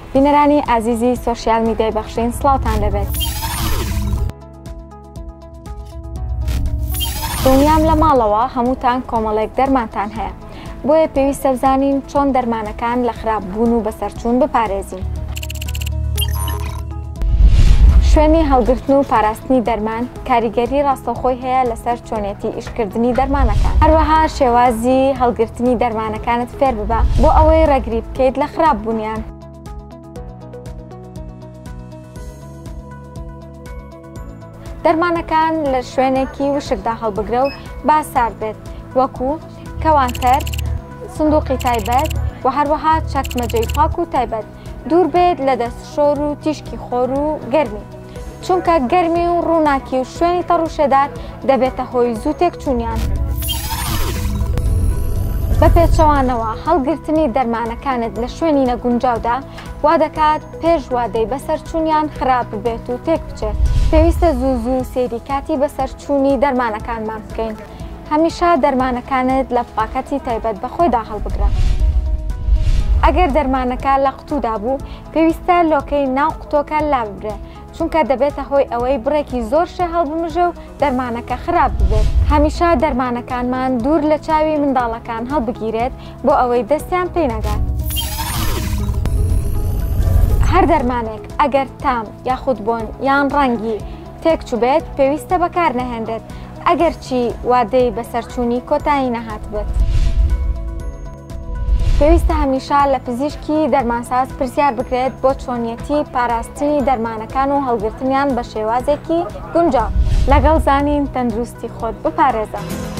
بینەرانی ئازیزی سۆشیال میدیای بەخشین سڵاوتان دەبێت. دڵنیام لە ماڵەوە هەمووتان کۆمەڵێک دەرمانتان هەیە، بۆیە پێویستە بزانین چۆن دەرمانەکان لە خراپبوون و بەسەرچوون بپارێزین. شوێنی هەڵگرتن و پاراستنی دەرمان کاریگەری ڕاستەوخۆی هەیە لەسەر چۆنێتی ئیشکردنی دەرمانەکان. هەروەها شێوازی هەڵگرتنی دەرمانەکانت فێر ببە بۆ ئەوەی ڕێگری بکەیت لە خراپبوونیان. دەرمانەکان لە شوێنێکی وشکدا هەڵبگرە و با سارد بێت، وەکو کەوانتەر، سندوقی تایبەت و هەروەها چەکمەجەی پاک و تایبەت. دوور بێت لە دەستشۆر و تیشکی خۆر و گەرمی، چونکە گەرمی و ڕووناکی و شوێنی تەڕوشێدار دەبێتە هۆی زوو تێکچوونیان. بە پێچەوانەوە هەڵگرتنی دەرمانەکانت لە شوێنی نەگونجاودا وا دەکات پێش وادەی بەسەرچوونیان خراپ ببێت و تێک بچێت. پێویستە زوو سێری کاتی بەسەرچوونی دەرمانەکانمان بکەین. هەمیشە دەرمانەکانت لە پاکەتی تایبەت بەخۆیدا هەڵبگرە. ئەگەر دەرمانەکە لە قوتودا بوو، پێویستە لۆکەی ناو قوتۆکە لا ببرێ، چونکە دەبێتە هۆی ئەوەی بڕێکی زۆر شێ هەڵبمژە و دەرمانەکە خراپ ببێت. هەمیشە دەرمانەکانمان دوور لە چاوی منداڵەکان هەڵبگیرێت بۆ ئەوەی دەستیان پێ نەگات. هەر دەرمانێک ئەگەر تام یاخود بۆن یان ڕەنگی تێکچوو بێت، پێویستە بەکار نەهێنرێت ئەگەر چی وادەی بەسەرچوونی کۆتایی نەهات بێت. پێویستە هەمیشە لە پزیشکی دەرمانساز پرسیار بکرێت بۆ چۆنیەتی پاراستنی دەرمانەکان و هەڵگرتنیان بە شێوازێکی گونجاو. لەگەڵ زانین تەندروستی خۆت بپارێزە.